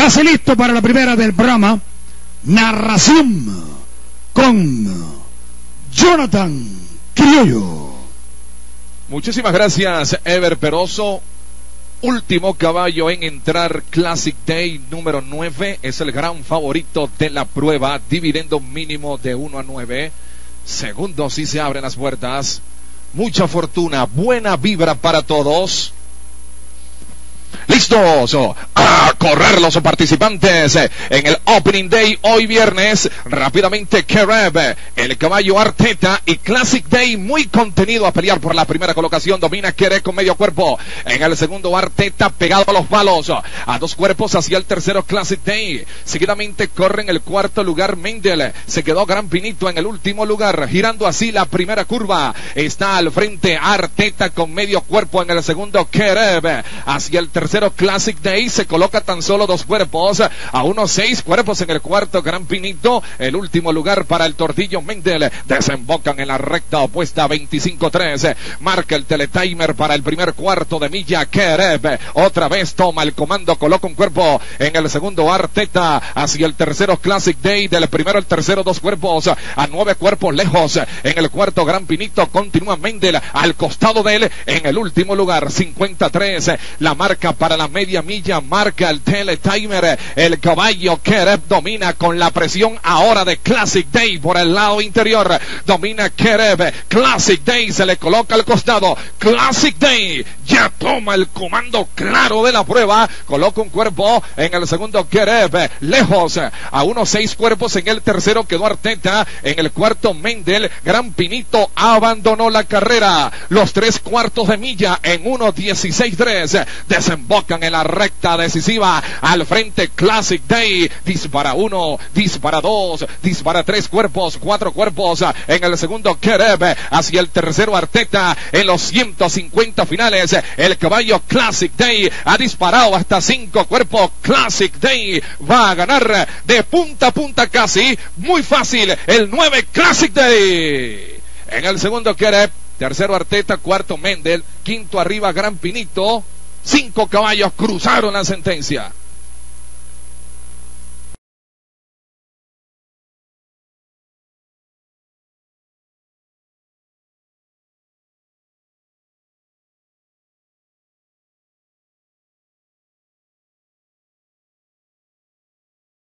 Casi listo para la primera del programa. Narración con Jonathan Criollo. Muchísimas gracias, Ever Peroso. Último caballo en entrar, Classic Day número 9. Es el gran favorito de la prueba. Dividendo mínimo de 1 a 9. Segundo, si se abren las puertas. Mucha fortuna, buena vibra para todos. Listos a correr los participantes en el Opening Day hoy viernes. Rápidamente Kereb, el caballo Arteta y Classic Day muy contenido a pelear por la primera colocación. Domina Kereb con medio cuerpo. En el segundo Arteta pegado a los palos. A 2 cuerpos hacia el tercero Classic Day. Seguidamente corre en el cuarto lugar Mendel. Se quedó Gran Pinito en el último lugar. Girando así la primera curva. Está al frente Arteta con medio cuerpo en el segundo Kereb. Hacia el tercero Classic Day se coloca tan solo 2 cuerpos, a unos 6 cuerpos en el cuarto Gran Pinito. El último lugar para el Tordillo Mendel. Desembocan en la recta opuesta 25-3. Marca el teletimer para el primer cuarto de milla. Kereb otra vez toma el comando, coloca un cuerpo en el segundo Arteta. Hacia el tercero Classic Day. Del primero al tercero 2 cuerpos, a 9 cuerpos lejos. En el cuarto Gran Pinito continúa Mendel al costado de él. En el último lugar 53. La marca para la media milla, marca el teletimer. El caballo Kereb domina con la presión ahora de Classic Day por el lado interior. Domina Kereb. Classic Day se le coloca al costado. Classic Day ya toma el comando claro de la prueba. Coloca un cuerpo en el segundo Kereb. Lejos, a unos 6 cuerpos en el tercero quedó Arteta. En el cuarto Mendel. Gran Pinito abandonó la carrera. Los 3 cuartos de milla en 1:16.3. Desembocan en la recta decisiva. Al frente Classic Day. Dispara 1, dispara 2, dispara 3 cuerpos, 4 cuerpos. En el segundo Kereb. Hacia el tercero Arteta. En los 150 finales el caballo Classic Day ha disparado hasta 5 cuerpos. Classic Day va a ganar de punta a punta casi. Muy fácil el 9 Classic Day. En el segundo Kereb. Tercero Arteta, cuarto Mendel, quinto arriba Gran Pinito. 5 caballos cruzaron la sentencia.